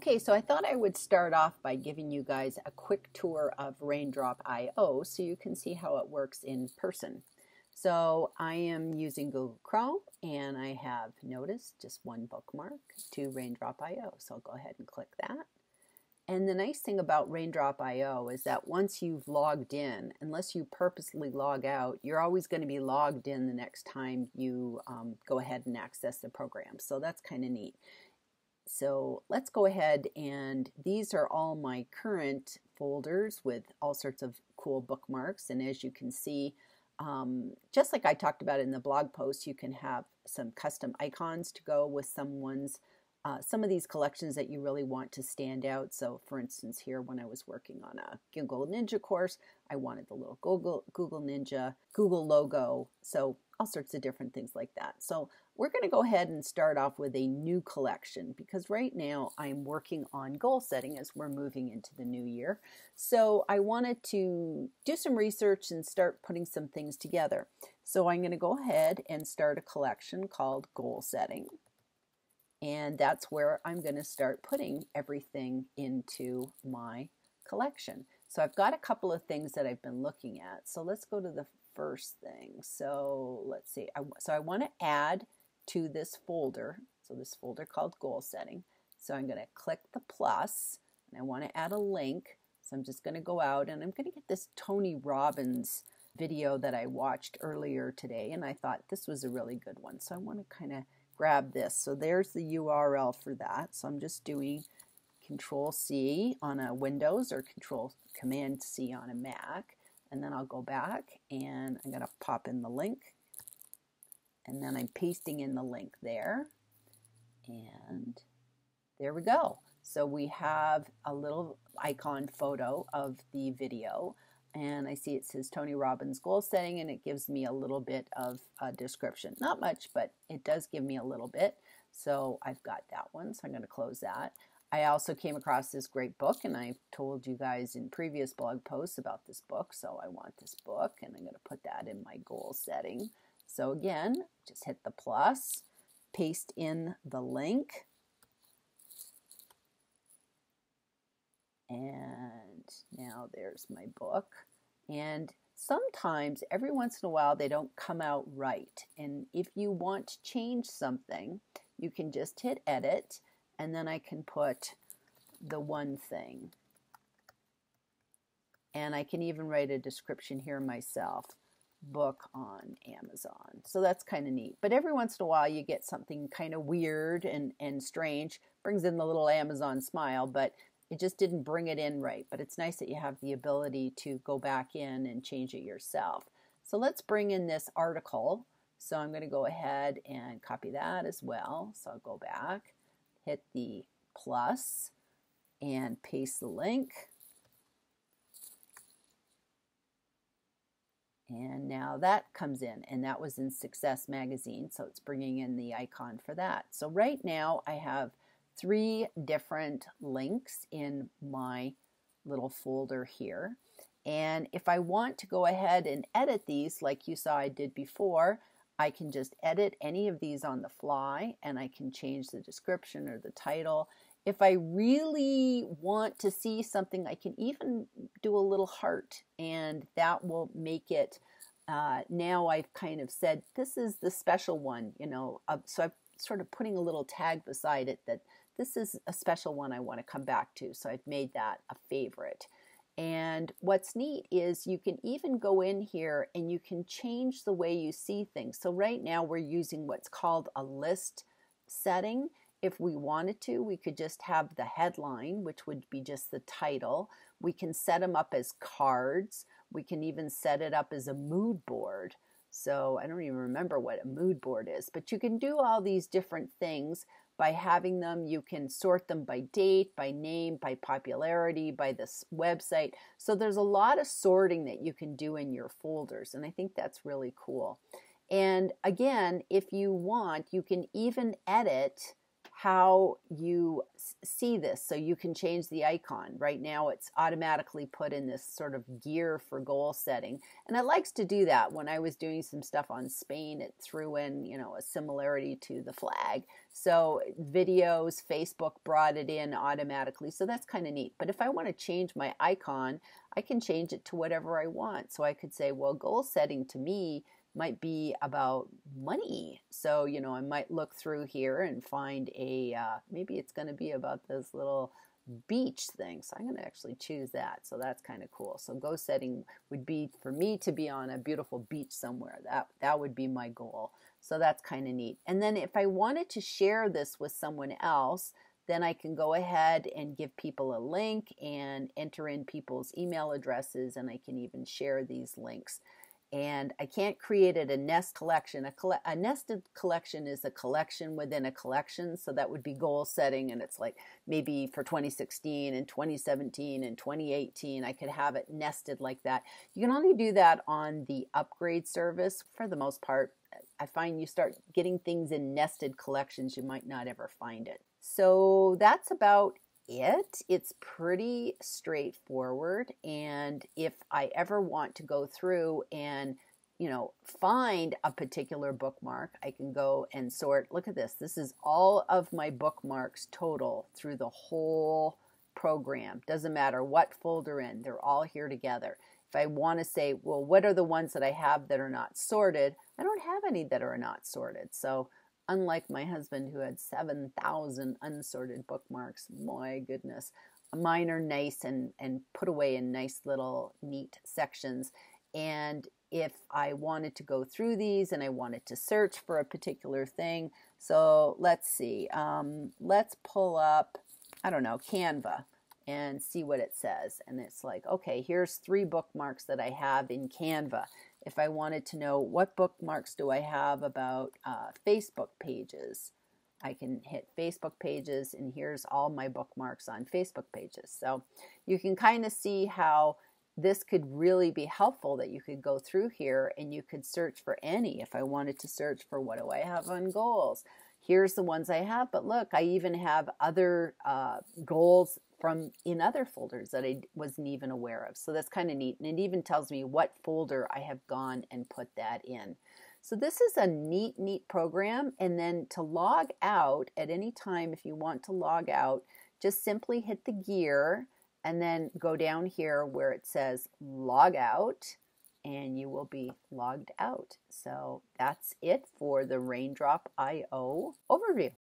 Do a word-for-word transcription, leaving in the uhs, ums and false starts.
Okay, so I thought I would start off by giving you guys a quick tour of Raindrop Io so you can see how it works in person. So I am using Google Chrome and I have noticed just one bookmark to Raindrop Io. So I'll go ahead and click that. And the nice thing about Raindrop Io is that once you've logged in, unless you purposely log out, you're always going to be logged in the next time you um, go ahead and access the program. So that's kind of neat. So let's go ahead, and these are all my current folders with all sorts of cool bookmarks. And as you can see, um, just like I talked about in the blog post, you can have some custom icons to go with someone's Uh, some of these collections that you really want to stand out. So for instance, here when I was working on a Google Ninja course, I wanted the little Google, Google Ninja, Google logo, so all sorts of different things like that. So we're going to go ahead and start off with a new collection because right now I'm working on goal setting as we're moving into the new year. So I wanted to do some research and start putting some things together. So I'm going to go ahead and start a collection called Goal Setting. And that's where I'm going to start putting everything into my collection. So I've got a couple of things that I've been looking at. So let's go to the first thing. So let's see. I, so I want to add to this folder. So this folder called Goal Setting. So I'm going to click the plus, and I want to add a link. So I'm just going to go out, and I'm going to get this Tony Robbins video that I watched earlier today, and I thought this was a really good one. So I want to kind of grab this. So there's the U R L for that. So I'm just doing Control C on a Windows or Control Command C on a Mac. And then I'll go back and I'm going to pop in the link. And then I'm pasting in the link there. And there we go. So we have a little icon photo of the video. And I see it says Tony Robbins Goal Setting, and it gives me a little bit of a description. Not much, but it does give me a little bit. So I've got that one, so I'm going to close that. I also came across this great book, and I've told you guys in previous blog posts about this book. So I want this book, and I'm going to put that in my goal setting. So again, just hit the plus, paste in the link, and now there's my book. And sometimes, every once in a while, they don't come out right. And if you want to change something, you can just hit edit, and then I can put the one thing. And I can even write a description here myself, book on Amazon. So that's kind of neat. But every once in a while, you get something kind of weird and, and strange, brings in the little Amazon smile, but it just didn't bring it in right, but it's nice that you have the ability to go back in and change it yourself. So let's bring in this article. So I'm going to go ahead and copy that as well. So I'll go back, hit the plus, and paste the link. And now that comes in, and that was in Success Magazine, so it's bringing in the icon for that. So right now I have three different links in my little folder here. And if I want to go ahead and edit these like you saw I did before, I can just edit any of these on the fly, and I can change the description or the title. If I really want to see something, I can even do a little heart, and that will make it, uh, now I've kind of said, this is the special one, you know, uh, so I'm sort of putting a little tag beside it that this is a special one I want to come back to. So I've made that a favorite. And what's neat is you can even go in here and you can change the way you see things. So right now we're using what's called a list setting. If we wanted to, we could just have the headline, which would be just the title. We can set them up as cards. We can even set it up as a mood board. So I don't even remember what a mood board is, but you can do all these different things by having them. You can sort them by date, by name, by popularity, by this website. So there's a lot of sorting that you can do in your folders, and I think that's really cool. And again, if you want, you can even edit how you see this. So you can change the icon. Right now it's automatically put in this sort of gear for goal setting. And it likes to do that. When I was doing some stuff on Spain, it threw in, you know, a similarity to the flag. So videos, Facebook brought it in automatically. So that's kind of neat. But if I want to change my icon, I can change it to whatever I want. So I could say, well, goal setting to me might be about money. So, you know, I might look through here and find a, uh, maybe it's going to be about this little beach thing. So I'm going to actually choose that. So that's kind of cool. So goal setting would be for me to be on a beautiful beach somewhere. That, that would be my goal. So that's kind of neat. And then if I wanted to share this with someone else, then I can go ahead and give people a link and enter in people's email addresses, and I can even share these links. And I can't create it a nest collection. A, coll a nested collection is a collection within a collection. So that would be goal setting. And it's like maybe for twenty sixteen and twenty seventeen and twenty eighteen, I could have it nested like that. You can only do that on the upgrade service for the most part. I find you start getting things in nested collections, you might not ever find it. So that's about it. It's pretty straightforward, and if I ever want to go through and, you know, find a particular bookmark, I can go and sort. Look at this. This is all of my bookmarks total through the whole program. Doesn't matter what folder in, they're all here together. If I want to say, well, what are the ones that I have that are not sorted? I don't have any that are not sorted. So unlike my husband who had seven thousand unsorted bookmarks, my goodness, mine are nice and, and put away in nice little neat sections. And if I wanted to go through these and I wanted to search for a particular thing, so let's see, um, let's pull up, I don't know, Canva and see what it says. And it's like, okay, here's three bookmarks that I have in Canva. If I wanted to know what bookmarks do I have about uh, Facebook pages, I can hit Facebook pages, and here's all my bookmarks on Facebook pages. So you can kind of see how this could really be helpful, that you could go through here and you could search for any. If I wanted to search for what do I have on goals, here's the ones I have. But look, I even have other uh, goals from in other folders that I wasn't even aware of. So that's kind of neat. And it even tells me what folder I have gone and put that in. So this is a neat, neat program. And then to log out at any time, if you want to log out, just simply hit the gear and then go down here where it says log out, and you will be logged out. So that's it for the Raindrop I O overview.